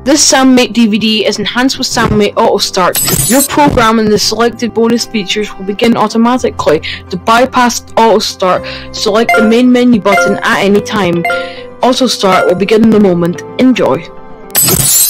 This Samimate DVD is enhanced with Samimate Auto-Start. Your program and the selected bonus features will begin automatically. To bypass Auto-Start, select the main menu button at any time. Auto-Start will begin in a moment. Enjoy.